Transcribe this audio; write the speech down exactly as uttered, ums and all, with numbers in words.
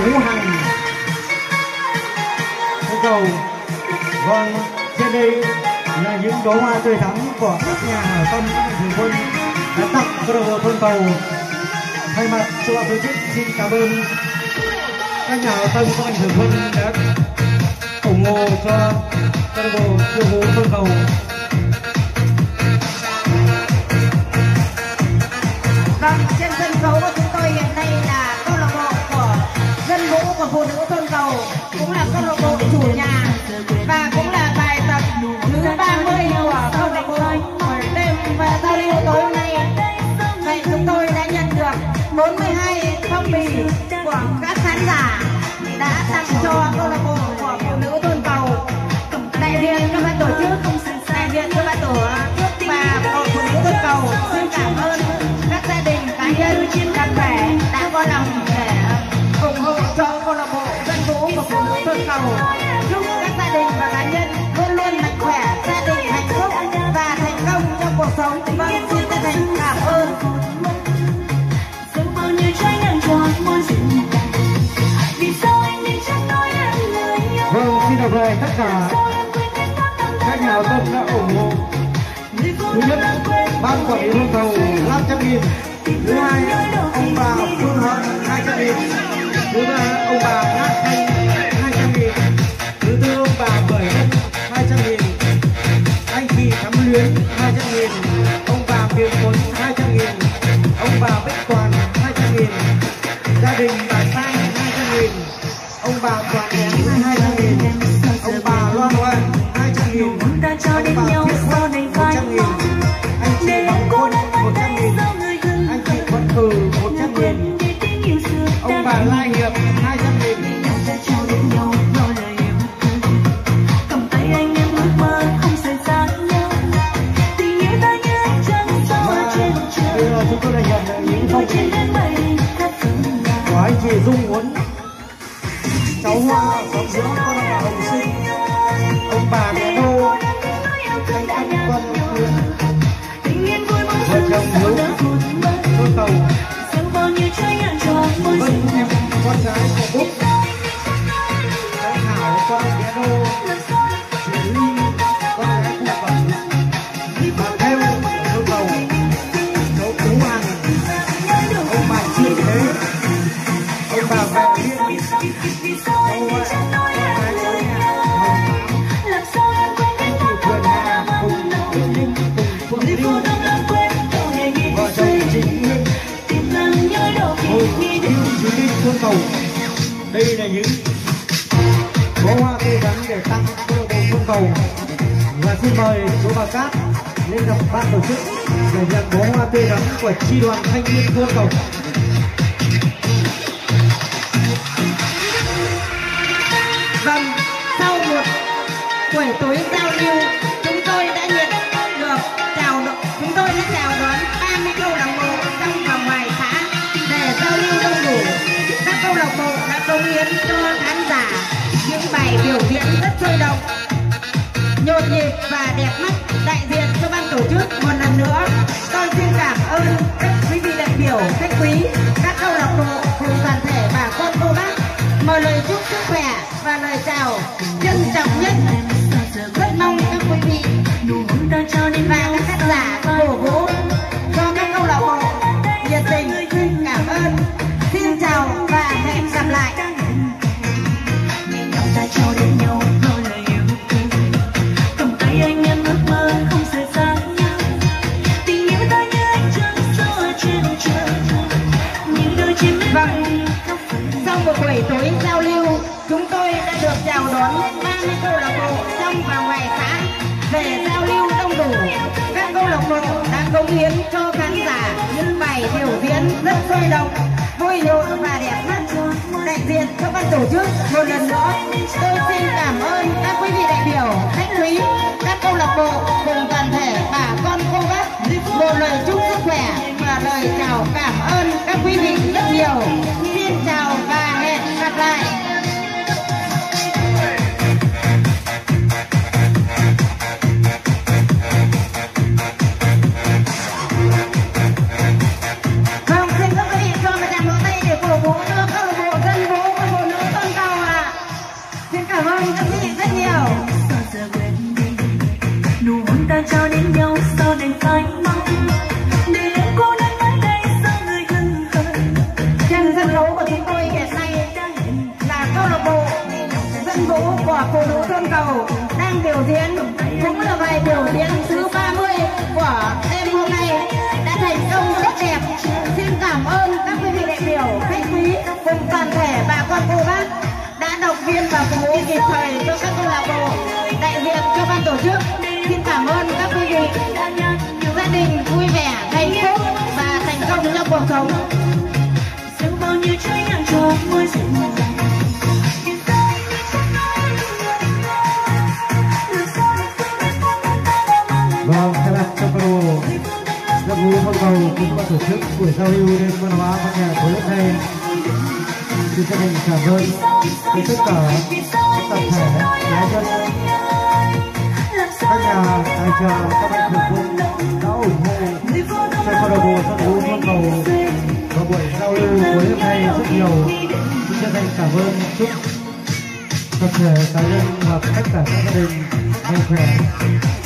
Tú Hằng yêu cầu. Vâng, trên đây là những đóa hoa tươi thắm của các nhà hảo tâm các thường quân đã tặng câu lạc bộ thôn Cầu. Thay mặt cho ban tổ chức xin cảm ơn các nhà hảo tâm các anh thường quân đã ủng hộ cho câu lạc bộ khiêu vũ thôn Cầu. Vâng, trên sân khấu của chúng tôi hiện nay là câu lạc bộ của dân vũ của phụ nữ thôn Cầu, cũng là câu lạc bộ chủ nhà và cũng là bài tập thứ ba mươi của câu lạc bộ đêm và giao lưu tối hôm nay. Vậy chúng tôi đã nhận được bốn mươi hai phong bì của các khán giả đã tặng cho câu lạc bộ của phụ nữ thôn Cầu. Đại diện cho ban tổ chức, đại diện cho ban tổ chức và hội phụ nữ thôn Cầu xin cảm ơn các gia đình cá nhân đoàn thể đã có lòng để ủng hộ cho câu lạc bộ dân vũ của phụ nữ thôn Cầu. Chúc các gia đình và cá nhân luôn luôn mạnh khỏe, gia đình hạnh phúc và thành công trong cuộc sống. Vâng, xin chân thành cảm ơn. Vâng, xin được lời tất cả các nhà hảo tâm đã ủng hộ. Thứ nhất, ban quản lý thôn Cầu năm trăm nghìn. Thứ hai, ông bà Phương Hận hai trăm nghìn. Thứ ba, ông bà Ngát Thanh hai trăm nghìn. Thứ tư, ông bà Bưởi Hân hai trăm nghìn. Anh chị Thắm Luyến hai trăm nghìn. Ông bà Miền Tuấn hai trăm nghìn. Ông bà Bích Toàn hai trăm nghìn. Gia đình bà Sang hai trăm nghìn. Ông bà Toàn Nén hai trăm nghìn. Ông bà Loan Loan hai trăm nghìn. Ông bà Thiết Quân một trăm nghìn. Anh chị Bằng Quân một trăm nghìn. Anh chị Thuận Cử một trăm nghìn. Ông bà Lai Hiệp hai trăm nghìn. Bây giờ chúng tôi đã nhận được những thông tin của anh chị Dung Huấn, cháu Hoa sống dưỡng con là Hồng Sinh, ông bà Mẹ Đô, anh Tân Quân Huyền, vợ chồng Hiếu thôn Cầu, Vân con gái của Búc, cháu Thảo con Mẹ Đô, chị Ly con gái của Cẩm, bà Theo thôn Cầu, cháu Tú Hằng, ông bà Chị Thế, ông bà Vợ Liên, cháu Huệ, con gái cháu nhà Hồng Tám, anh chị Quyền Hà cùng Nguyễn Linh cùng Phượng Lưu, vợ chồng Chính Nguyên, Hồi Lưu Chí Linh thôn Cầu. Đây là những bó hoa tươi thắm để tặng câu lạc bộ thôn Cầu. Và xin mời chú bà Cát lên gặp ban tổ chức để nhận bó hoa tươi thắm của chi đoàn thanh niên thôn Cầu. Vâng, sau một buổi tối giao lưu, chúng tôi đã nhận được chào chúng tôi đã chào đón ba mươi câu lạc bộ trong và ngoài xã để giao lưu đông đủ. Các câu lạc bộ đã cống hiến cho khán giả những bài biểu diễn rất sôi động, nhộn nhịp và đẹp mắt. Đại diện cho ban tổ chức một lần nữa, tôi xin cảm ơn các quý vị đại biểu, khách quý, các câu lạc bộ cùng toàn thể bà con cô bác. Mời lời chúc sức khỏe và lời chào trân trọng nhất. Rất mong các quý vị và các khán giả cổ vũ cho các câu lạc bộ nhiệt tình. Xin cảm ơn, xin chào và hẹn gặp lại. Vâng, sau một buổi tối giao lưu, chúng tôi đã được chào đón ba mươi câu lạc bộ trong và ngoài xã về giao lưu đông đủ. Các câu lạc bộ đã cống hiến cho khán giả những bài biểu diễn rất sôi động, vui nhộn và đẹp mắt. Đại diện cho ban tổ chức một lần nữa, tôi xin cảm ơn các quý vị đại biểu, khách quý, các câu lạc bộ cùng toàn thể bà con cô bác một lời chúc sức khỏe và lời chào cảm ơn các quý vị rất nhiều. Xin chào và hẹn gặp lại. Vâng, xin các quý vị cho một tràng vỗ tay để cổ vũ cho câu lạc bộ dân vũ của Xin cảm ơn các vị rất nhiều. Nụ hôn ta trao đến nhau sao đành phải mong để em cô đơn mãi đây sao người hân hạnh. Trên sân khấu của chúng tôi hiện nay là câu lạc bộ dân vũ của phụ nữ thôn cầu đang biểu diễn, cũng là bài biểu diễn thứ ba mươi của đêm hôm nay đã thành công rất đẹp. Xin cảm ơn các quý vị đại biểu, khách quý cùng toàn thể bà con cô bác đã động viên và phục vụ kịp thời cho các câu lạc bộ, đại diện cho ban tổ chức. Xin cảm ơn các quý vị, gia đình vui vẻ, hạnh phúc và thành công trong cuộc sống. Dẫu bao nhiêu trái nắng cho môi dịu Vâng, các bạn trong câu dân vũ thôn cầu cũng có tổ chức buổi giao lưu đêm văn hóa văn nghệ của lớp này. Xin chân thành cảm ơn với tất cả các tập thể cá nhân, các nhà tài trợ, các mạnh thường quân đã ủng hộ cho câu lạc bộ dân vũ thôn cầu và buổi giao lưu của lớp này rất nhiều. Xin chân thành cảm ơn, chúc tập thể cá nhân và tất cả các gia đình mạnh khỏe.